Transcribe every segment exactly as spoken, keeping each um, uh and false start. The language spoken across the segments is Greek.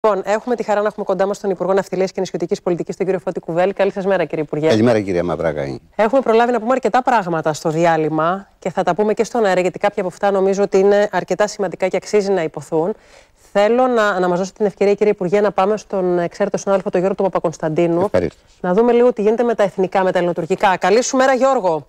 Λοιπόν, έχουμε τη χαρά να έχουμε κοντά μας τον Υπουργό Ναυτιλίας και Νησιωτικής Πολιτικής, τον κύριο Φώτη Κουβέλη. Καλή σας μέρα, κύριε Υπουργέ. Καλημέρα, κυρία Μαυραγάνη. Έχουμε προλάβει να πούμε αρκετά πράγματα στο διάλειμμα και θα τα πούμε και στον αέρα, γιατί κάποια από αυτά νομίζω ότι είναι αρκετά σημαντικά και αξίζει να υποθούν. Θέλω να, να μας δώσετε την ευκαιρία, κύριε Υπουργέ, να πάμε στον εξαίρετο συνάδελφο, τον Γιώργο τον Παπακωνσταντίνου. Ευχαριστώ. Να δούμε λίγο τι γίνεται με τα εθνικά, με τα ελληνοτουρκικά. Καλή σου μέρα, Γιώργο.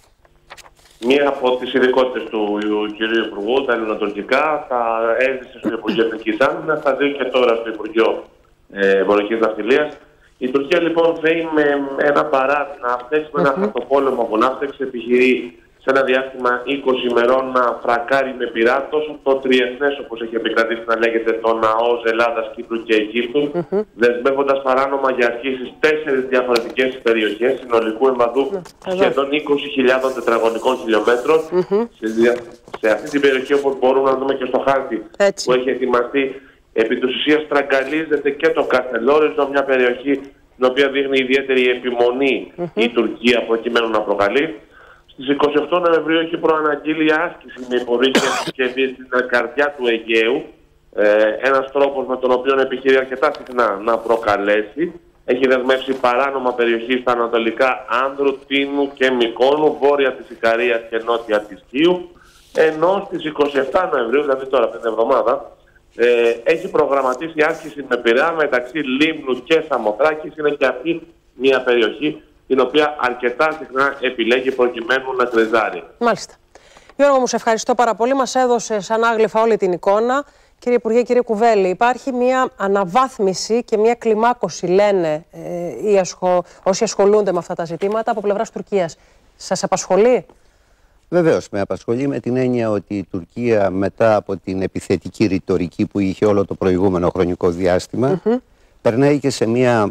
Μία από τις ειδικότητες του κυρίου Υπουργού, τα ελληνοτουρκικά, θα έζησε στο Υπουργείο Εθνικής Άμυνας, θα ζει και τώρα στο Υπουργείο ε, Εμπορικής Ναυτιλίας. Η Τουρκία λοιπόν θέλει με ένα παράδειγμα ναύτεξ, με ένα Mm-hmm. χαρτοπόλεμο από ναύτεξ, επιχειρεί σε ένα διάστημα είκοσι ημερών να φρακάρει με πυρά τόσο το τριεθνές, όπως έχει επικρατήσει να λέγεται, το ΝΑΟΣ Ελλάδας, Κύπρου και Αιγύπτου, mm-hmm. δεσμεύοντας παράνομα για αρχή στις τέσσερις διαφορετικές περιοχές συνολικού εμβαδού mm-hmm. σχεδόν είκοσι χιλιάδων τετραγωνικών χιλιόμετρων. Mm-hmm. Σε, σε αυτή την περιοχή, όπως μπορούμε να δούμε και στο χάρτη Έτσι. που έχει ετοιμαστεί, επί της ουσίας τραγκαλίζεται και το Καστελόριζο, μια περιοχή στην οποία δείχνει ιδιαίτερη επιμονή mm-hmm. η Τουρκία προκειμένου να προκαλεί. Στις είκοσι οκτώ Νοεμβρίου έχει προαναγγείλει άσκηση με υπορρύθμιση συσκευή στην καρδιά του Αιγαίου. Ε, ένας τρόπος με τον οποίο επιχειρεί αρκετά συχνά να προκαλέσει. Έχει δεσμεύσει παράνομα περιοχή στα ανατολικά Άνδρου, Τίνου και Μυκόνου, βόρεια της Ικαρίας και νότια της Κίου. Ενώ στις είκοσι επτά Νοεμβρίου, δηλαδή τώρα πέντε εβδομάδα, ε, έχει προγραμματίσει άσκηση με πυρά μεταξύ Λίμνου και Σαμοθράκης. Είναι και αυτή μια περιοχή την οποία αρκετά συχνά επιλέγει προκειμένου να κρεζάρει. Μάλιστα. Γιώργο, μου σε ευχαριστώ πάρα πολύ. Μας έδωσε σαν άγλυφα όλη την εικόνα. Κύριε Υπουργέ, κύριε Κουβέλη, υπάρχει μια αναβάθμιση και μια κλιμάκωση, λένε ε, οι ασχο... όσοι ασχολούνται με αυτά τα ζητήματα από πλευράς Τουρκίας. Σας απασχολεί? Βεβαίως, με απασχολεί με την έννοια ότι η Τουρκία, μετά από την επιθετική ρητορική που είχε όλο το προηγούμενο χρονικό διάστημα, mm-hmm. περνάει και σε μια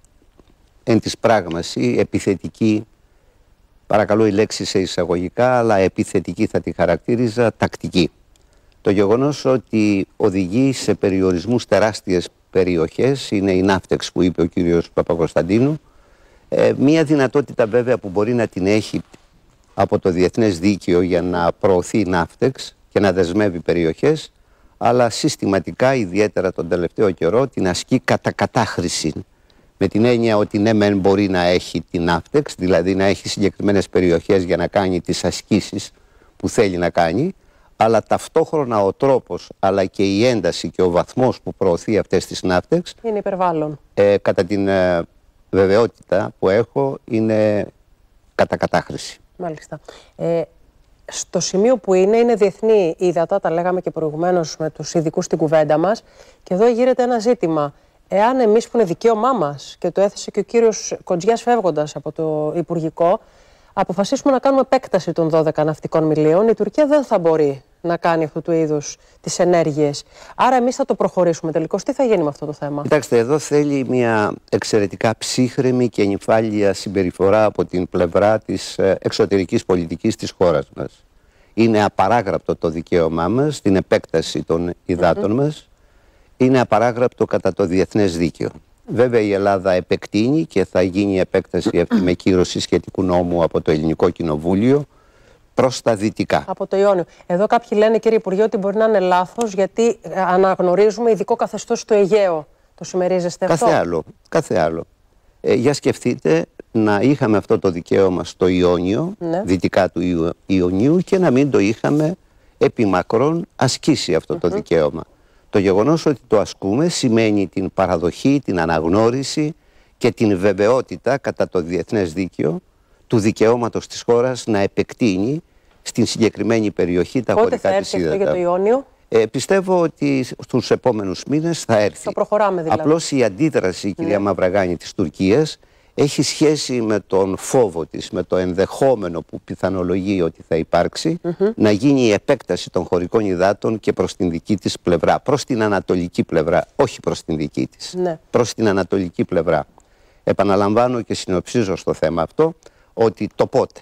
εν της πράγμαση επιθετική, παρακαλώ η λέξη σε εισαγωγικά, αλλά επιθετική θα τη χαρακτήριζα, τακτική. Το γεγονός ότι οδηγεί σε περιορισμούς τεράστιες περιοχές, είναι η ναύτεξ που είπε ο κύριος Παπακωνσταντίνου, ε, μία δυνατότητα βέβαια που μπορεί να την έχει από το διεθνές δίκαιο για να προωθεί ναύτεξ και να δεσμεύει περιοχές, αλλά συστηματικά, ιδιαίτερα τον τελευταίο καιρό, την ασκεί κατά κατάχρηση. Με την έννοια ότι ναι μεν μπορεί να έχει την ναύτεξ, δηλαδή να έχει συγκεκριμένες περιοχές για να κάνει τις ασκήσεις που θέλει να κάνει, αλλά ταυτόχρονα ο τρόπος, αλλά και η ένταση και ο βαθμός που προωθεί αυτές τις ναύτεξ είναι υπερβάλλον. Ε, κατά την ε, βεβαιότητα που έχω, είναι κατά κατάχρηση. Μάλιστα. Ε, στο σημείο που είναι, είναι διεθνή ύδατα, τα λέγαμε και προηγουμένως με τους ειδικούς στην κουβέντα μας, και εδώ γύρεται ένα ζήτημα. Εάν εμείς που είναι δικαίωμά μας, και το έθεσε και ο κύριος Κοντζιάς φεύγοντας από το Υπουργικό, αποφασίσουμε να κάνουμε επέκταση των δώδεκα ναυτικών μιλίων, η Τουρκία δεν θα μπορεί να κάνει αυτού του είδους τις ενέργειες. Άρα εμείς θα το προχωρήσουμε τελικώς. Τι θα γίνει με αυτό το θέμα? Κοιτάξτε, εδώ θέλει μια εξαιρετικά ψύχρεμη και νυφάλια συμπεριφορά από την πλευρά της εξωτερικής πολιτικής της χώρας μας. Είναι απαράγραπτο το δικαίωμά μας στην επέκταση των υδάτων mm-hmm. μας. Είναι απαράγραπτο κατά το διεθνές δίκαιο. Βέβαια η Ελλάδα επεκτείνει και θα γίνει η επέκταση αυτή με κύρωση σχετικού νόμου από το Ελληνικό Κοινοβούλιο προς τα δυτικά. Από το Ιόνιο. Εδώ κάποιοι λένε, κύριε Υπουργέ, ότι μπορεί να είναι λάθος, γιατί αναγνωρίζουμε ειδικό καθεστώς στο Αιγαίο. Το συμμερίζεστε αυτό? Κάθε άλλο. Κάθε άλλο. Ε, για σκεφτείτε να είχαμε αυτό το δικαίωμα στο Ιόνιο, ναι. δυτικά του Ιω, Ιωνίου, και να μην το είχαμε επί μακρόν ασκήσει αυτό mm-hmm. το δικαίωμα. Το γεγονός ότι το ασκούμε σημαίνει την παραδοχή, την αναγνώριση και την βεβαιότητα κατά το διεθνές δίκαιο του δικαιώματος της χώρας να επεκτείνει στην συγκεκριμένη περιοχή τα χωρικά της ύδατα. Πότε θα έρθει αυτό για το Ιόνιο? Ε, πιστεύω ότι στους επόμενους μήνες θα έρθει. Το προχωράμε δηλαδή. Απλώς η αντίδραση, κυρία ναι. Μαυραγάνη, της Τουρκίας έχει σχέση με τον φόβο της, με το ενδεχόμενο που πιθανολογεί ότι θα υπάρξει, mm-hmm. να γίνει η επέκταση των χωρικών υδάτων και προς την δική της πλευρά, προς την ανατολική πλευρά, όχι προς την δική της, ναι. προς την ανατολική πλευρά. Επαναλαμβάνω και συνοψίζω στο θέμα αυτό ότι το πότε,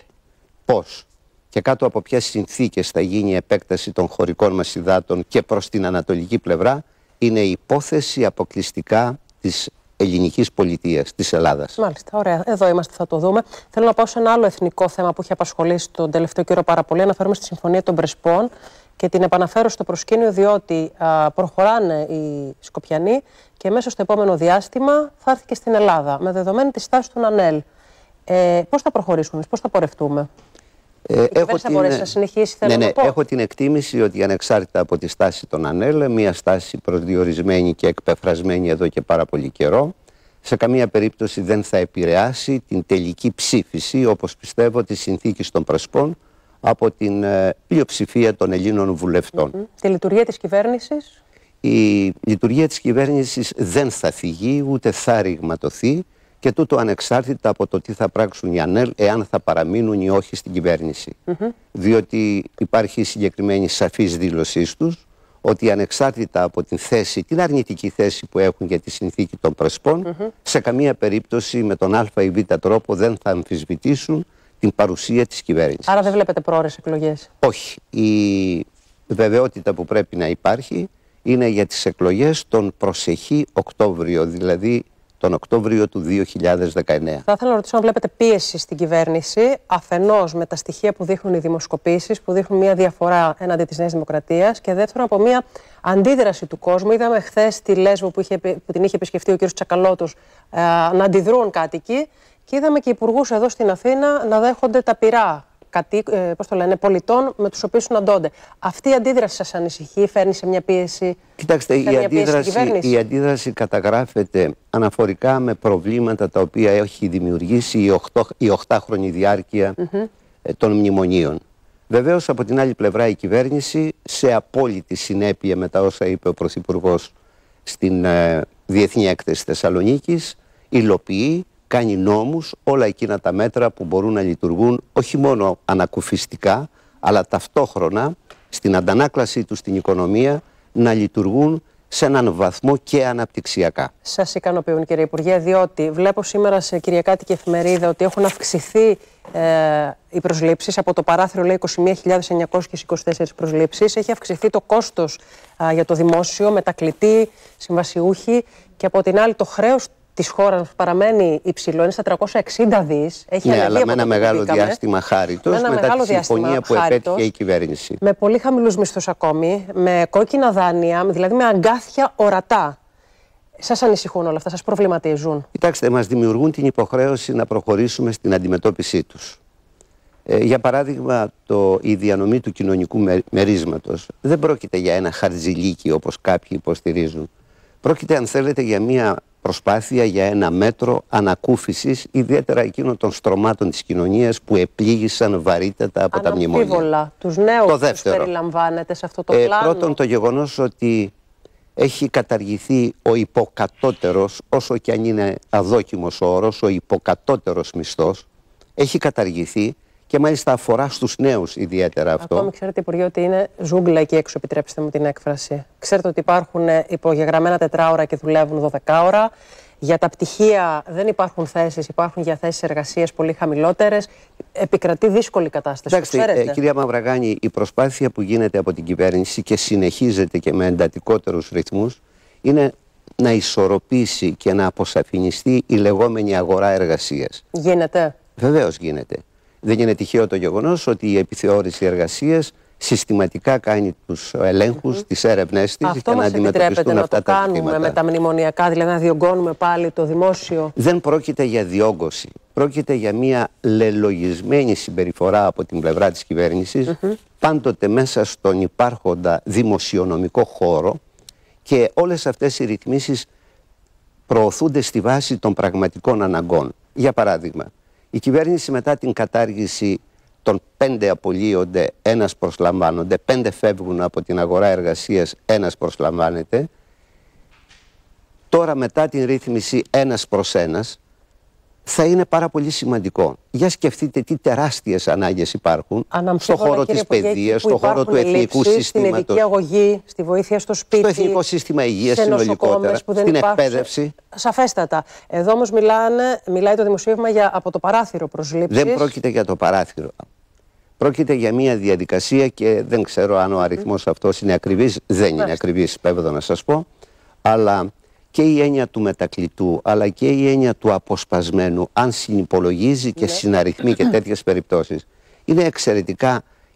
πώς και κάτω από ποιες συνθήκες θα γίνει η επέκταση των χωρικών μας υδάτων και προς την ανατολική πλευρά είναι υπόθεση αποκλειστικά της ελληνικής πολιτείας, της Ελλάδας. Μάλιστα, ωραία. Εδώ είμαστε, θα το δούμε. Θέλω να πάω σε ένα άλλο εθνικό θέμα που έχει απασχολήσει τον τελευταίο καιρό πάρα πολύ. Αναφέρομαι στη Συμφωνία των Πρεσπών Και την επαναφέρω στο προσκήνιο διότι α, προχωράνε οι Σκοπιανοί και μέσα στο επόμενο διάστημα θα έρθει και στην Ελλάδα, με δεδομένη τη στάση του ΝΑΝΕΛ. Ε, πώς θα προχωρήσουμε, πώς θα πορευτούμε? Ε, η έχω θα την... μπορέσει να συνεχίσει, θέλω ναι, ναι, να πω. Έχω την εκτίμηση ότι ανεξάρτητα από τη στάση των ΑΝΕΛ, μια στάση προσδιορισμένη και εκπεφρασμένη εδώ και πάρα πολύ καιρό, σε καμία περίπτωση δεν θα επηρεάσει την τελική ψήφιση, όπως πιστεύω, της συνθήκης των Πρεσπών από την ε, πλειοψηφία των Ελλήνων βουλευτών. Mm-hmm. Τη λειτουργία της κυβέρνησης? Η λειτουργία της κυβέρνησης δεν θα θυγεί, ούτε θα ρηγματωθεί, και τούτο ανεξάρτητα από το τι θα πράξουν οι ΑΝΕΛ, εάν θα παραμείνουν ή όχι στην κυβέρνηση. Mm-hmm. Διότι υπάρχει συγκεκριμένη σαφής δήλωσή τους ότι ανεξάρτητα από την θέση, την αρνητική θέση που έχουν για τη συνθήκη των Πρεσπών, mm-hmm. σε καμία περίπτωση με τον α ή β τρόπο δεν θα αμφισβητήσουν την παρουσία της κυβέρνησης. Άρα δεν βλέπετε πρόωρες εκλογές? Όχι. Η βεβαιότητα που πρέπει να υπάρχει είναι για τις εκλογές τον προσεχή Οκτώβριο, δηλαδή τον Οκτώβριο του δύο χιλιάδες δεκαεννέα. Θα ήθελα να ρωτήσω αν βλέπετε πίεση στην κυβέρνηση, αφενός με τα στοιχεία που δείχνουν οι δημοσκοπήσεις, που δείχνουν μια διαφορά έναντι της Νέας Δημοκρατίας, και δεύτερον από μια αντίδραση του κόσμου. Είδαμε χθες τη Λέσβο που, είχε, που την είχε επισκεφτεί ο κ. Τσακαλώτος ε, να αντιδρούν κάτοικοι, και είδαμε και υπουργούς εδώ στην Αθήνα να δέχονται τα πυρά κατή, ε, πώς το λένε, πολιτών με τους οποίους συναντώνται. Αυτή η αντίδραση σας ανησυχεί, φέρνει σε μια πίεση? Κοιτάξτε, η αντίδραση, η αντίδραση καταγράφεται αναφορικά με προβλήματα τα οποία έχει δημιουργήσει η, οχτώ, η οχτάχρονη διάρκεια mm-hmm. των μνημονίων. Βεβαίως, από την άλλη πλευρά, η κυβέρνηση, σε απόλυτη συνέπεια με τα όσα είπε ο Πρωθυπουργός στην ε, Διεθνή Έκθεση Θεσσαλονίκης, υλοποιεί, κάνει νόμους, όλα εκείνα τα μέτρα που μπορούν να λειτουργούν όχι μόνο ανακουφιστικά, αλλά ταυτόχρονα στην αντανάκλασή τους στην οικονομία να λειτουργούν σε έναν βαθμό και αναπτυξιακά. Σας ικανοποιούν, κύριε Υπουργέ, διότι βλέπω σήμερα σε κυριακάτικη εφημερίδα ότι έχουν αυξηθεί ε, οι προσλήψεις. Από το παράθυρο λέει είκοσι μία χιλιάδες εννιακόσιες είκοσι τέσσερις προσλήψεις. Έχει αυξηθεί το κόστος α, για το δημόσιο, μετακλητή, συμβασιούχοι, και από την άλλη το χρέος της χώρας παραμένει υψηλό, είναι στα τριακόσια εξήντα δις. Έχει ναι, αλλά με ένα μεγάλο διάστημα χάριτος, μετά τη συμφωνία που επέτυχε η κυβέρνηση. Με πολύ χαμηλούς μισθούς ακόμη, με κόκκινα δάνεια, δηλαδή με αγκάθια ορατά. Σας ανησυχούν όλα αυτά, σας προβληματίζουν? Κοιτάξτε, μας δημιουργούν την υποχρέωση να προχωρήσουμε στην αντιμετώπιση τους. Ε, για παράδειγμα, το, η διανομή του κοινωνικού με, μερίσματος δεν πρόκειται για ένα χαρτζηλίκι όπως κάποιοι υποστηρίζουν. Πρόκειται, αν θέλετε, για μια προσπάθεια για ένα μέτρο ανακούφισης, ιδιαίτερα εκείνων των στρωμάτων της κοινωνίας που επλήγησαν βαρύτατα από τα μνημόνια. Αναμφίβολα, τους νέους το τους περιλαμβάνεται σε αυτό το ε, πλάνο? Πρώτον, το γεγονός ότι έχει καταργηθεί ο υποκατώτερος, όσο και αν είναι αδόκιμος ο όρος, ο υποκατώτερος μισθός, έχει καταργηθεί. Και μάλιστα αφορά στους νέους ιδιαίτερα αυτό. Ακόμη ξέρετε, Υπουργέ, ότι είναι ζούγκλα εκεί έξω, επιτρέψτε μου την έκφραση. Ξέρετε ότι υπάρχουν υπογεγραμμένα τετράωρα και δουλεύουν δώδεκα ώρα. Για τα πτυχία δεν υπάρχουν θέσεις, υπάρχουν για θέσεις εργασίας πολύ χαμηλότερες. Επικρατεί δύσκολη κατάσταση. Εντάξει, ε, κυρία Μαυραγάνη, η προσπάθεια που γίνεται από την κυβέρνηση και συνεχίζεται και με εντατικότερους ρυθμούς είναι να ισορροπήσει και να αποσαφινιστεί η λεγόμενη αγορά εργασίας. Γίνεται? Βεβαίως γίνεται. Δεν είναι τυχαίο το γεγονός ότι η επιθεώρηση εργασίας συστηματικά κάνει τους ελέγχους, mm-hmm. τις έρευνές της για να αντιμετωπιστούν αυτά τα ζητήματα. Αυτό μας επιτρέπεται να το κάνουμε με τα μνημονιακά, δηλαδή να διωγγώνουμε πάλι το δημόσιο? Δεν πρόκειται για διόγκωση. Πρόκειται για μια λελογισμένη συμπεριφορά από την πλευρά της κυβέρνησης, mm-hmm. πάντοτε μέσα στον υπάρχοντα δημοσιονομικό χώρο, και όλες αυτές οι ρυθμίσεις προωθούνται στη βάση των πραγματικών αναγκών. Για παράδειγμα, η κυβέρνηση μετά την κατάργηση των πέντε απολύονται, ένας προσλαμβάνονται, πέντε φεύγουν από την αγορά εργασίας, ένας προσλαμβάνεται. Τώρα μετά την ρύθμιση ένας προς ένας θα είναι πάρα πολύ σημαντικό. Για σκεφτείτε τι τεράστιες ανάγκες υπάρχουν στον χώρο της παιδείας, στον χώρο του εθνικού συστήματος. Στην ειδική αγωγή, στη βοήθεια στο σπίτι, στο εθνικό σύστημα υγείας συνολικότερα, στην εκπαίδευση. Σαφέστατα. Εδώ όμως μιλάνε, μιλάει το δημοσίευμα για από το παράθυρο προσλήψεις. Δεν πρόκειται για το παράθυρο. Πρόκειται για μια διαδικασία και δεν ξέρω αν ο αριθμός mm. αυτός είναι ακριβής. Δεν είναι ακριβής, πέβδω να σας πω. Αλλά και η έννοια του μετακλητού, αλλά και η έννοια του αποσπασμένου, αν συνυπολογίζει και συναριθμεί και τέτοιες περιπτώσεις, είναι εξαιρετικά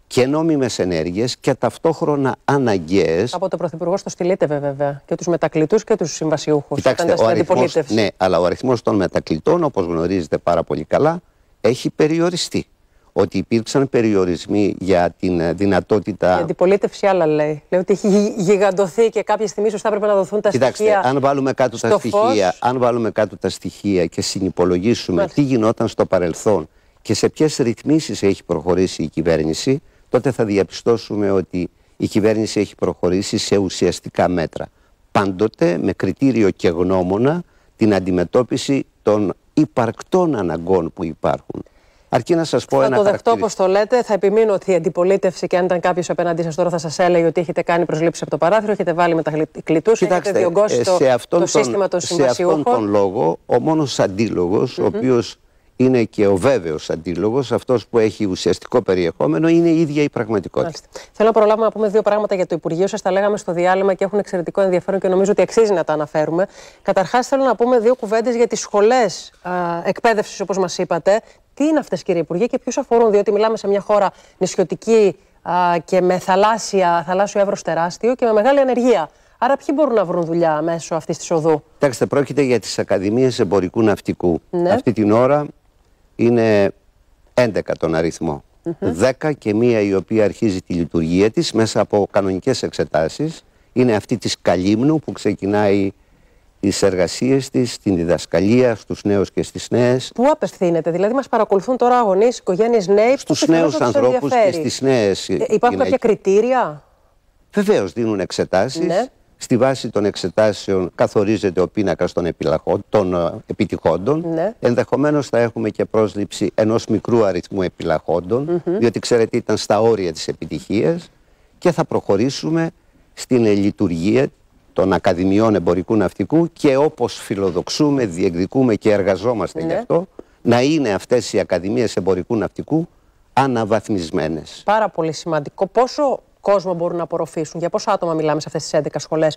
και νόμιμες ενέργειες και ταυτόχρονα αναγκαίες. Από τον Πρωθυπουργό το στείλετε βέβαια και τους μετακλητούς και τους συμβασιούχους. Κοιτάξτε, ο αριθμός, ναι, αλλά ο αριθμός των μετακλητών, όπως γνωρίζετε πάρα πολύ καλά, έχει περιοριστεί. Ότι υπήρξαν περιορισμοί για την δυνατότητα. Η αντιπολίτευση άλλα λέει. Λέει ότι έχει γιγαντωθεί και κάποια στιγμή ίσως θα έπρεπε να δοθούν τα Κοιτάξτε, στοιχεία. Αν βάλουμε κάτω τα στοιχεία, αν βάλουμε κάτω τα στοιχεία και συνυπολογίσουμε Μάλιστα. τι γινόταν στο παρελθόν και σε ποιες ρυθμίσεις έχει προχωρήσει η κυβέρνηση, τότε θα διαπιστώσουμε ότι η κυβέρνηση έχει προχωρήσει σε ουσιαστικά μέτρα. Πάντοτε με κριτήριο και γνώμονα την αντιμετώπιση των υπαρκτών αναγκών που υπάρχουν. Αρκεί να σας πω θα ένα το δεχτώ όπως το λέτε. Θα επιμείνω ότι η αντιπολίτευση, και αν ήταν κάποιος απέναντί σας τώρα, θα σας έλεγε ότι έχετε κάνει προσλήψεις από το παράθυρο, έχετε βάλει μετακλητούς, έχετε διωγγώσει το, το σύστημα των συμβασιούχων. Σε αυτόν τον λόγο, ο μόνος αντίλογος, mm-hmm. ο οποίος είναι και ο βέβαιος αντίλογος, αυτός που έχει ουσιαστικό περιεχόμενο, είναι η ίδια η πραγματικότητα. Μάλιστα. Θέλω να προλάβουμε να πούμε δύο πράγματα για το Υπουργείο σας. Τα λέγαμε στο διάλειμμα και έχουν εξαιρετικό ενδιαφέρον και νομίζω ότι αξίζει να τα αναφέρουμε. Καταρχάς, θέλω να πούμε δύο κουβέντες για τις σχολές εκπαίδευσης, όπως μας είπατε. Τι είναι αυτές, κύριε Υπουργέ, και ποιους αφορούν, διότι μιλάμε σε μια χώρα νησιωτική α, και με θαλάσσια, θαλάσσιο εύρος τεράστιο και με μεγάλη ανεργία. Άρα, ποιοι μπορούν να βρουν δουλειά μέσω αυτής της οδού? Κοιτάξτε, πρόκειται για τις Ακαδημίες Εμπορικού Ναυτικού. Ναι. Αυτή την ώρα είναι έντεκα τον αριθμό. Mm-hmm. δέκα και μία η οποία αρχίζει τη λειτουργία της μέσα από κανονικές εξετάσεις. Είναι αυτή της Καλύμνου που ξεκινάει τις εργασίες της, την διδασκαλία στους νέους και στις νέες. Πού απευθύνεται, δηλαδή μας παρακολουθούν τώρα αγωνίες, οικογένειες, νέοι, στους νέους ανθρώπους και στις νέες. Ε, υπάρχουν κάποια κριτήρια? Βεβαίως δίνουν εξετάσεις. Ναι. Στη βάση των εξετάσεων καθορίζεται ο πίνακας των, των uh, επιτυχόντων. Ναι. Ενδεχομένως θα έχουμε και πρόσληψη ενός μικρού αριθμού επιλαχόντων, mm-hmm. διότι ξέρετε ήταν στα όρια της επιτυχίας, και θα προχωρήσουμε στην λειτουργία των Ακαδημιών Εμπορικού Ναυτικού και όπως φιλοδοξούμε, διεκδικούμε και εργαζόμαστε ναι. γι' αυτό, να είναι αυτές οι Ακαδημίες Εμπορικού Ναυτικού αναβαθμισμένες. Πάρα πολύ σημαντικό. Πόσο κόσμο μπορούν να απορροφήσουν, για πόσα άτομα μιλάμε σε αυτές τις έντεκα σχολές?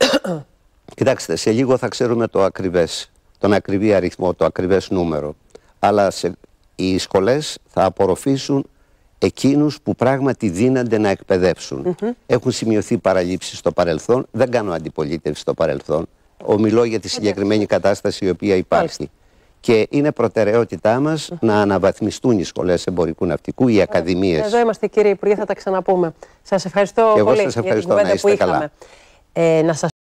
Κοιτάξτε, σε λίγο θα ξέρουμε το ακριβές, τον ακριβή αριθμό, το ακριβές νούμερο. Αλλά σε, οι σχολές θα απορροφήσουν εκείνους που πράγματι δύνανται να εκπαιδεύσουν. Mm-hmm. Έχουν σημειωθεί παραλήψεις στο παρελθόν, δεν κάνω αντιπολίτευση στο παρελθόν. Ομιλώ για τη συγκεκριμένη κατάσταση η οποία υπάρχει. Μάλιστα. Και είναι προτεραιότητά μας mm-hmm. να αναβαθμιστούν οι σχολές εμπορικού ναυτικού, οι ακαδημίες. Εδώ είμαστε, κύριε Υπουργέ, θα τα ξαναπούμε. Σας ευχαριστώ και πολύ εγώ σας ευχαριστώ, για την κουβέντα που είχαμε. Καλά. Ε, να σας